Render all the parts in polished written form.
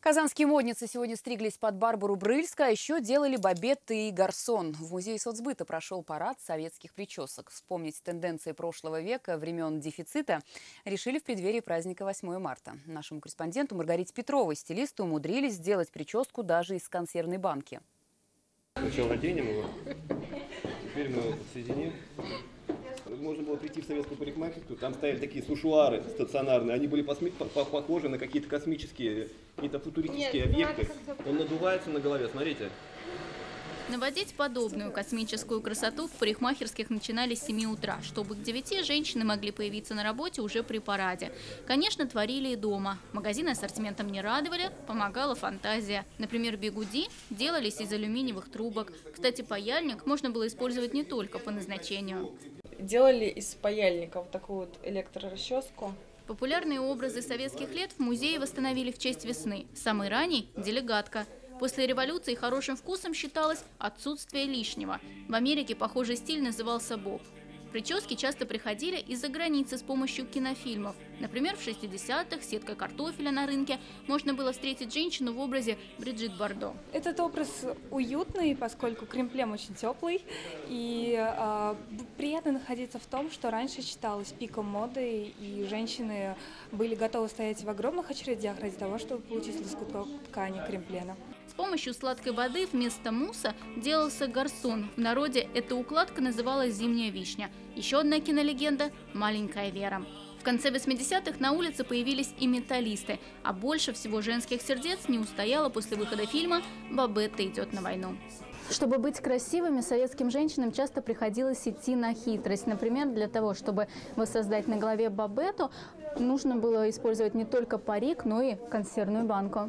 Казанские модницы сегодня стриглись под Барбару Брыльска, а еще делали бабетты и гарсон. В музее соцбыта прошел парад советских причесок. Вспомнить тенденции прошлого века, времен дефицита, решили в преддверии праздника 8 марта. Нашему корреспонденту Маргарите Петровой стилисты умудрились сделать прическу даже из консервной банки. Сначала оденем его, теперь мы его соединим. Можно было прийти в советскую парикмахерскую, там стояли такие сушуары стационарные, они были похожи на какие-то космические, какие-то футуристические объекты. Он надувается на голове, смотрите. Наводить подобную космическую красоту в парикмахерских начинали с 7 утра, чтобы к 9 женщины могли появиться на работе уже при параде. Конечно, творили и дома. Магазины ассортиментом не радовали, помогала фантазия. Например, бигуди делались из алюминиевых трубок. Кстати, паяльник можно было использовать не только по назначению. Делали из паяльников такую вот электрорасческу. Популярные образы советских лет в музее восстановили в честь весны. Самый ранний – делегатка. После революции хорошим вкусом считалось отсутствие лишнего. В Америке похожий стиль назывался боб. Прически часто приходили из-за границы с помощью кинофильмов. Например, в 60-х сеткой картофеля на рынке можно было встретить женщину в образе Бриджит Бардо. Этот образ уютный, поскольку крем-плем очень теплый. И приятно находиться в том, что раньше считалось пиком моды, и женщины были готовы стоять в огромных очередях ради того, чтобы получить лоскуток ткани крем-плена. С помощью сладкой воды вместо мусса делался гарсон. В народе эта укладка называлась «зимняя вишня». Еще одна кинолегенда – «Маленькая Вера». В конце 80-х на улице появились и металлисты, а больше всего женских сердец не устояло после выхода фильма «Бабетта идет на войну». Чтобы быть красивыми, советским женщинам часто приходилось идти на хитрость. Например, для того, чтобы воссоздать на голове бабетту, нужно было использовать не только парик, но и консервную банку.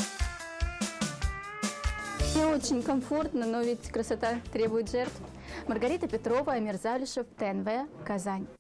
Все очень комфортно, но ведь красота требует жертв. Маргарита Петрова, Амир Залишев, ТНВ, Казань.